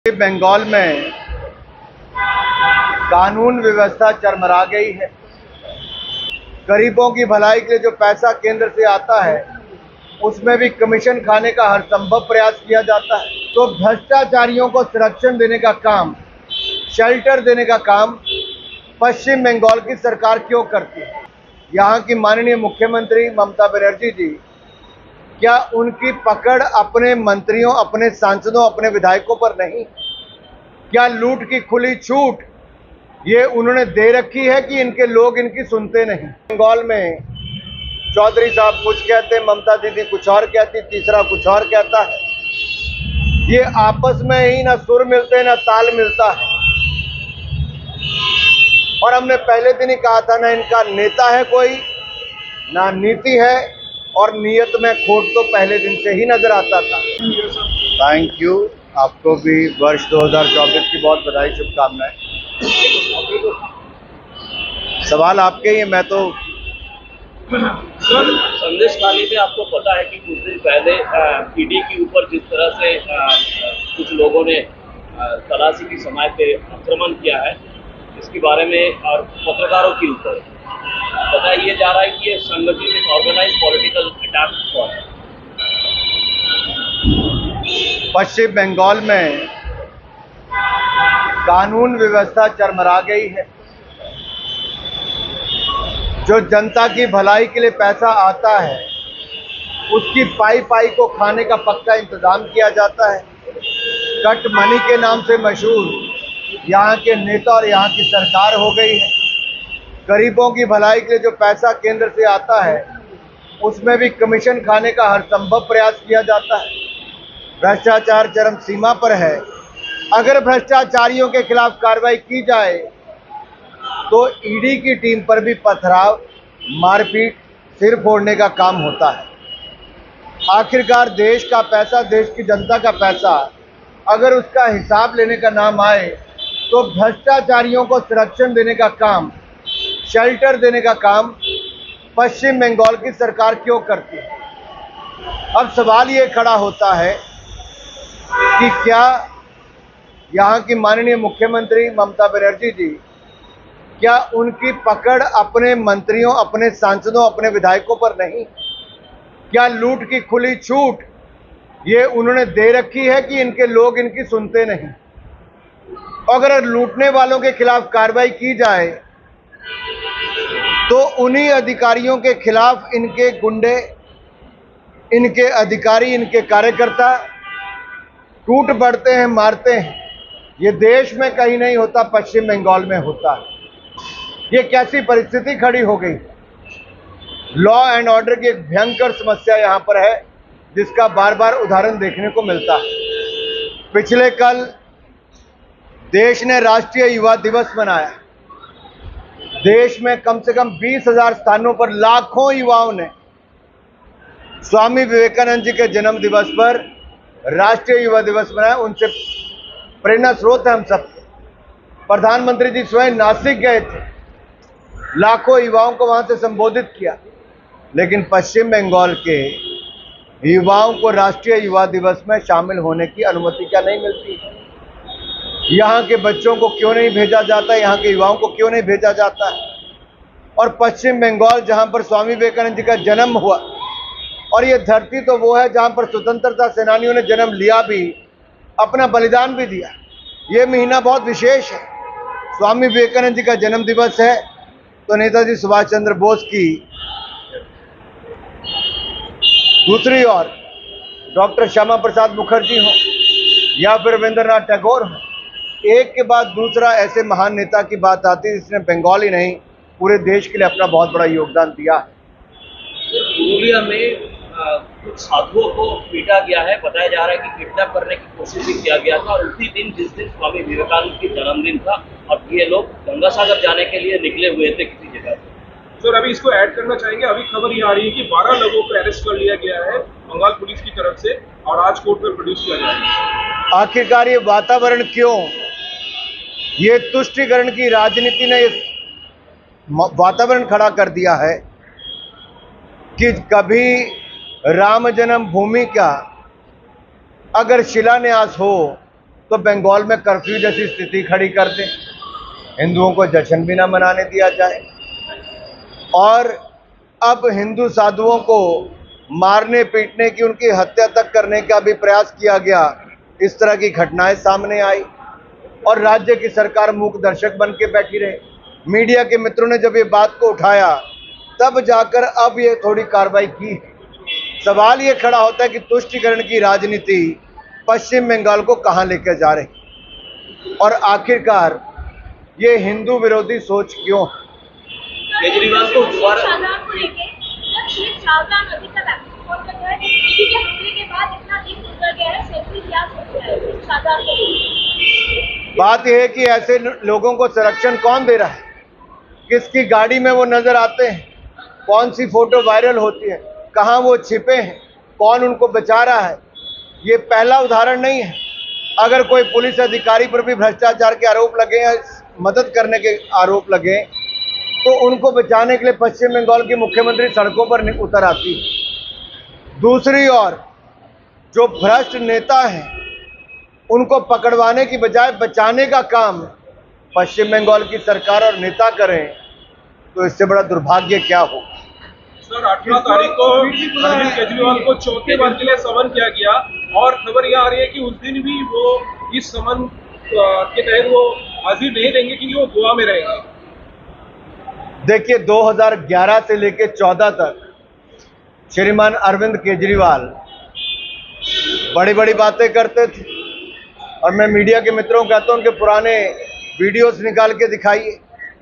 बंगाल में कानून व्यवस्था चरमरा गई है। गरीबों की भलाई के लिए जो पैसा केंद्र से आता है उसमें भी कमीशन खाने का हर संभव प्रयास किया जाता है। तो भ्रष्टाचारियों को संरक्षण देने का काम, शेल्टर देने का काम पश्चिम बंगाल की सरकार क्यों करती है? यहाँ की माननीय मुख्यमंत्री ममता बनर्जी जी, क्या उनकी पकड़ अपने मंत्रियों, अपने सांसदों, अपने विधायकों पर नहीं? क्या लूट की खुली छूट ये उन्होंने दे रखी है कि इनके लोग इनकी सुनते नहीं? बंगाल में चौधरी साहब कुछ कहते, ममता दीदी कुछ और कहती, तीसरा कुछ और कहता है। ये आपस में ही ना सुर मिलते ना ताल मिलता है। और हमने पहले दिन ही कहा था, ना इनका नेता है कोई, ना नीति है, और नीयत में खोट तो पहले दिन से ही नजर आता था। थैंक यू, आपको भी वर्ष 2024 की बहुत बधाई, शुभकामनाएं। सवाल आपके ही, मैं तो सर, संदेश खाली में आपको पता है कि कुछ दिन पहले ईडी के ऊपर जिस तरह से कुछ लोगों ने तलाशी की समाज पे आक्रमण किया है, इसके बारे में, और पत्रकारों के ऊपर बताया जा रहा है कि ये संगठित ऑर्गेनाइज पॉलिटिकल अटैक हुआ है। पश्चिम बंगाल में कानून व्यवस्था चरमरा गई है। जो जनता की भलाई के लिए पैसा आता है उसकी पाई पाई को खाने का पक्का इंतजाम किया जाता है। कट मनी के नाम से मशहूर यहाँ के नेता और यहाँ की सरकार हो गई है। गरीबों की भलाई के लिए जो पैसा केंद्र से आता है उसमें भी कमीशन खाने का हर संभव प्रयास किया जाता है। भ्रष्टाचार चरम सीमा पर है। अगर भ्रष्टाचारियों के खिलाफ कार्रवाई की जाए तो ईडी की टीम पर भी पथराव, मारपीट, सिर फोड़ने का काम होता है। आखिरकार देश का पैसा, देश की जनता का पैसा, अगर उसका हिसाब लेने का नाम आए तो भ्रष्टाचारियों को संरक्षण देने का काम, शेल्टर देने का काम पश्चिम बंगाल की सरकार क्यों करती है? अब सवाल ये खड़ा होता है कि क्या यहाँ की माननीय मुख्यमंत्री ममता बनर्जी जी, क्या उनकी पकड़ अपने मंत्रियों, अपने सांसदों, अपने विधायकों पर नहीं? क्या लूट की खुली छूट ये उन्होंने दे रखी है कि इनके लोग इनकी सुनते नहीं? अगर लूटने वालों के खिलाफ कार्रवाई की जाए तो उन्हीं अधिकारियों के खिलाफ इनके गुंडे, इनके अधिकारी, इनके कार्यकर्ता टूट पड़ते हैं, मारते हैं। ये देश में कहीं नहीं होता, पश्चिम बंगाल में होता है। ये कैसी परिस्थिति खड़ी हो गई? लॉ एंड ऑर्डर की एक भयंकर समस्या यहाँ पर है जिसका बार बार उदाहरण देखने को मिलता है। पिछले कल देश ने राष्ट्रीय युवा दिवस मनाया। देश में कम से कम 20,000 स्थानों पर लाखों युवाओं ने स्वामी विवेकानंद जी के जन्म दिवस पर राष्ट्रीय युवा दिवस मनाया। उनसे प्रेरणा स्रोत है हम सब। प्रधानमंत्री जी स्वयं नासिक गए थे, लाखों युवाओं को वहां से संबोधित किया। लेकिन पश्चिम बंगाल के युवाओं को राष्ट्रीय युवा दिवस में शामिल होने की अनुमति क्या नहीं मिलती? यहाँ के बच्चों को क्यों नहीं भेजा जाता? यहाँ के युवाओं को क्यों नहीं भेजा जाता है? और पश्चिम बंगाल जहाँ पर स्वामी विवेकानंद जी का जन्म हुआ, और ये धरती तो वो है जहाँ पर स्वतंत्रता सेनानियों ने जन्म लिया भी, अपना बलिदान भी दिया। ये महीना बहुत विशेष है। स्वामी विवेकानंद जी का जन्म दिवस है तो नेताजी सुभाष चंद्र बोस की, दूसरी ओर डॉक्टर श्यामा प्रसाद मुखर्जी हो या फिर रविंद्रनाथ टैगोर हो, एक के बाद दूसरा ऐसे महान नेता की बात आती है जिसने बंगाल ही नहीं पूरे देश के लिए अपना बहुत बड़ा योगदान दिया है। पुरुलिया में कुछ साधुओं को पीटा गया है। बताया जा रहा है कि किडनैप करने की कोशिश भी किया गया था, और उसी दिन जिस दिन स्वामी विवेकानंद की जन्मदिन था, और ये लोग गंगा सागर जाने के लिए निकले हुए थे किसी जगह। सर, अभी इसको ऐड करना चाहेंगे। अभी खबर ये आ रही है कि 12 लोगों को अरेस्ट कर लिया गया है बंगाल पुलिस की तरफ से, और आज कोर्ट में प्रोड्यूस किया जाएगा। आखिरकार ये वातावरण क्यों? ये तुष्टीकरण की राजनीति ने इस वातावरण खड़ा कर दिया है कि कभी राम जन्मभूमि का अगर शिलान्यास हो तो बंगाल में कर्फ्यू जैसी स्थिति खड़ी कर दें, हिंदुओं को जश्न भी ना मनाने दिया जाए, और अब हिंदू साधुओं को मारने पीटने की, उनकी हत्या तक करने का भी प्रयास किया गया। इस तरह की घटनाएं सामने आई और राज्य की सरकार मूक दर्शक बन के बैठी रहे। मीडिया के मित्रों ने जब ये बात को उठाया तब जाकर अब ये थोड़ी कार्रवाई की। सवाल ये खड़ा होता है कि तुष्टीकरण की राजनीति पश्चिम बंगाल को कहां लेकर जा रही, और आखिरकार ये हिंदू विरोधी सोच क्यों? केजरीवाल को दोबारा बात यह है कि ऐसे लोगों को संरक्षण कौन दे रहा है, किसकी गाड़ी में वो नजर आते हैं, कौन सी फोटो वायरल होती है, कहां वो छिपे हैं, कौन उनको बचा रहा है। ये पहला उदाहरण नहीं है। अगर कोई पुलिस अधिकारी पर भी भ्रष्टाचार के आरोप लगे या मदद करने के आरोप लगे तो उनको बचाने के लिए पश्चिम बंगाल की मुख्यमंत्री सड़कों पर उतर आती है। दूसरी ओर जो भ्रष्ट नेता हैं उनको पकड़वाने की बजाय बचाने का काम पश्चिम बंगाल की सरकार और नेता करें तो इससे बड़ा दुर्भाग्य क्या हो। सर 18 तारीख को अरविंद केजरीवाल को चौथी बार के लिए समन किया गया और खबर यह आ रही है कि उस दिन भी वो इस समन के तहत वो हाजिर नहीं रहेंगे क्योंकि वो गोवा में रहेंगे। देखिए 2011 से लेकर 14 तक श्रीमान अरविंद केजरीवाल बड़ी बड़ी बातें करते थे और मैं मीडिया के मित्रों को कहता हूं उनके पुराने वीडियोस निकाल के दिखाइए।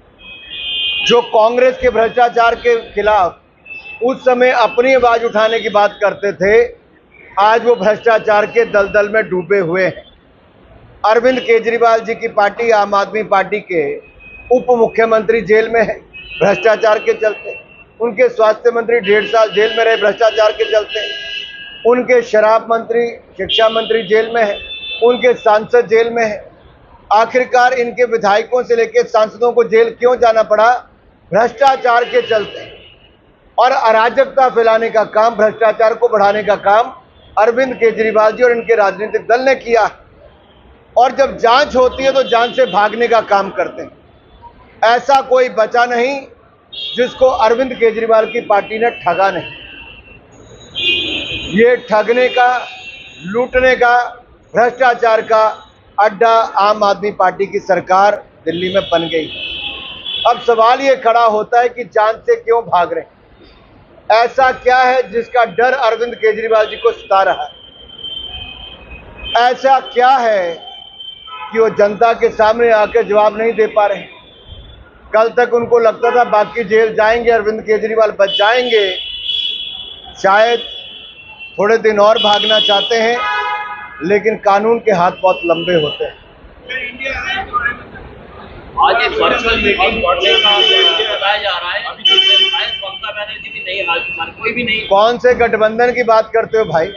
जो कांग्रेस के भ्रष्टाचार के खिलाफ उस समय अपनी आवाज उठाने की बात करते थे, आज वो भ्रष्टाचार के दलदल में डूबे हुए हैं। अरविंद केजरीवाल जी की पार्टी आम आदमी पार्टी के उप मुख्यमंत्री जेल में है भ्रष्टाचार के चलते, उनके स्वास्थ्य मंत्री 1.5 साल जेल में रहे भ्रष्टाचार के चलते, उनके शराब मंत्री, शिक्षा मंत्री जेल में है, उनके सांसद जेल में है। आखिरकार इनके विधायकों से लेकर सांसदों को जेल क्यों जाना पड़ा? भ्रष्टाचार के चलते। और अराजकता फैलाने का काम, भ्रष्टाचार को बढ़ाने का काम अरविंद केजरीवाल जी और इनके राजनीतिक दल ने किया। और जब जांच होती है तो जांच से भागने का काम करते हैं। ऐसा कोई बचा नहीं जिसको अरविंद केजरीवाल की पार्टी ने ठगा नहीं। ये ठगने का, लूटने का, भ्रष्टाचार का अड्डा आम आदमी पार्टी की सरकार दिल्ली में बन गई। अब सवाल ये खड़ा होता है कि जांच से क्यों भाग रहे हैं? ऐसा क्या है जिसका डर अरविंद केजरीवाल जी को सता रहा है? ऐसा क्या है कि वो जनता के सामने आकर जवाब नहीं दे पा रहे? कल तक उनको लगता था बाकी जेल जाएंगे, अरविंद केजरीवाल बच जाएंगे। शायद थोड़े दिन और भागना चाहते हैं, लेकिन कानून के हाथ बहुत लंबे होते हैं। आज एक वर्चुअल मीटिंग बताया जा रहा है, अभी तक ममता बनर्जी भी नहीं, हाल कोई भी नहीं। कौन से गठबंधन की बात करते हो भाई?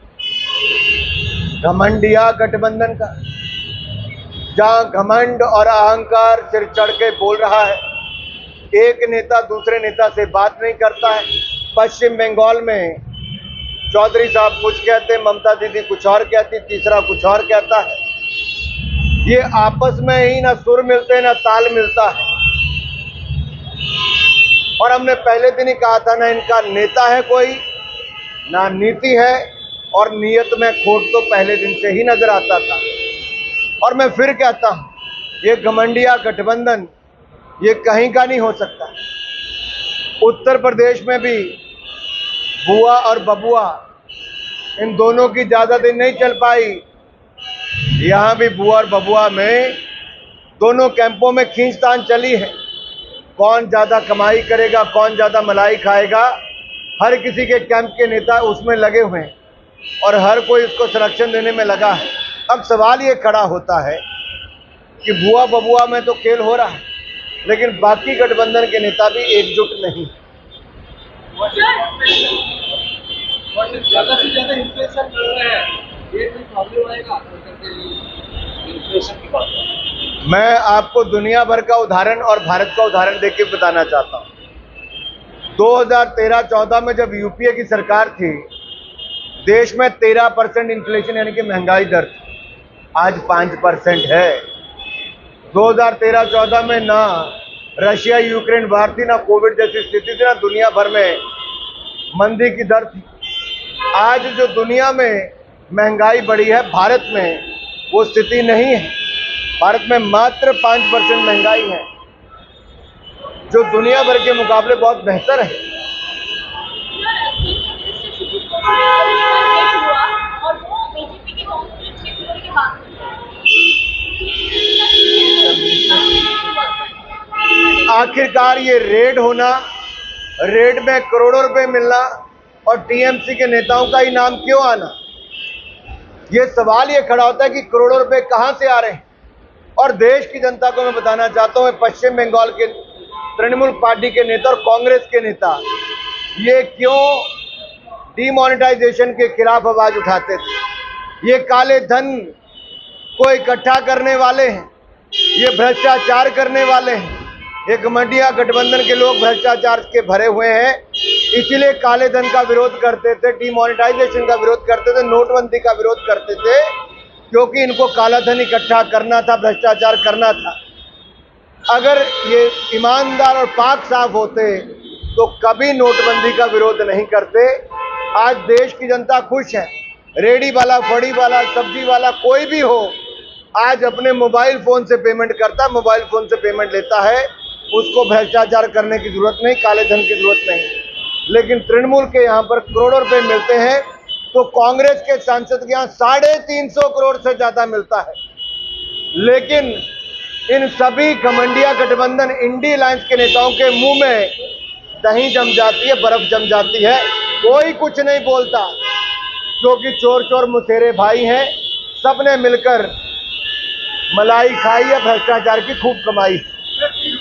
घमंडिया गठबंधन का, जहां घमंड और अहंकार सिर चढ़ के बोल रहा है। एक नेता दूसरे नेता से बात नहीं करता है। पश्चिम बंगाल में चौधरी साहब कुछ कहते, ममता दीदी कुछ और कहती, तीसरा कुछ और कहता है। ये आपस में ही ना सुर मिलते ना ताल मिलता है। और हमने पहले दिन ही कहा था, ना इनका नेता है कोई, ना नीति है, और नीयत में खोट तो पहले दिन से ही नजर आता था। और मैं फिर कहता हूं, ये घमंडिया गठबंधन ये कहीं का नहीं हो सकता। उत्तर प्रदेश में भी बुआ और बबुआ, इन दोनों की ज्यादा दिन नहीं चल पाई। यहां भी बुआ और बबुआ में दोनों कैंपों में खींचतान चली है। कौन ज्यादा कमाई करेगा, कौन ज्यादा मलाई खाएगा, हर किसी के कैंप के नेता उसमें लगे हुए हैं और हर कोई उसको संरक्षण देने में लगा है। अब सवाल ये खड़ा होता है कि बुआ बबुआ में तो खेल हो रहा है, लेकिन बाकी गठबंधन के नेता भी एकजुट नहीं। ज्यादा से ज्यादा इन्फ्लेशन कर रहे हैं, ये कोई प्रॉब्लम आएगा इन्फ्लेशन की बात? मैं आपको दुनिया भर का उदाहरण और भारत का उदाहरण देके बताना चाहता हूं। 2013-14 में जब यूपीए की सरकार थी, देश में 13% इन्फ्लेशन यानी कि महंगाई दर थी। आज 5% है। 2013-14 में ना रशिया यूक्रेन वार थी, ना कोविड जैसी स्थिति थी, ना दुनिया भर में मंदी की दर थी। आज जो दुनिया में महंगाई बढ़ी है, भारत में वो स्थिति नहीं है। भारत में मात्र 5% महंगाई है, जो दुनिया भर के मुकाबले बहुत बेहतर है। आखिरकार ये रेड होना, रेड में करोड़ों रुपए मिलना और टीएमसी के नेताओं का ही नाम क्यों आना, ये सवाल ये खड़ा होता है कि करोड़ों रुपए कहां से आ रहे हैं। और देश की जनता को मैं बताना चाहता हूं, पश्चिम बंगाल के तृणमूल पार्टी के नेता और कांग्रेस के नेता ये क्यों डिमोनेटाइजेशन के खिलाफ आवाज उठाते थे। ये काले धन को इकट्ठा करने वाले हैं, ये भ्रष्टाचार करने वाले हैं। एक मंडिया गठबंधन के लोग भ्रष्टाचार के भरे हुए हैं, इसीलिए काले धन का विरोध करते थे, डिमोनेटाइजेशन का विरोध करते थे, नोटबंदी का विरोध करते थे, क्योंकि इनको काला धन इकट्ठा करना था, भ्रष्टाचार करना था। अगर ये ईमानदार और पाक साफ होते तो कभी नोटबंदी का विरोध नहीं करते। आज देश की जनता खुश है। रेडी वाला, फड़ी वाला, सब्जी वाला, कोई भी हो, आज अपने मोबाइल फोन से पेमेंट करता है, मोबाइल फोन से पेमेंट लेता है। उसको भ्रष्टाचार करने की जरूरत नहीं, काले धन की जरूरत नहीं। लेकिन तृणमूल के यहाँ पर करोड़ों रुपए मिलते हैं, तो कांग्रेस के सांसद के यहाँ 350 करोड़ से ज्यादा मिलता है। लेकिन इन सभी घमंडिया गठबंधन इंडी अलायंस के नेताओं के मुंह में दही जम जाती है, बर्फ जम जाती है, कोई कुछ नहीं बोलता, क्योंकि चोर चोर मुसेरे भाई हैं। सबने मिलकर मलाई खाई है, भ्रष्टाचार की खूब कमाई।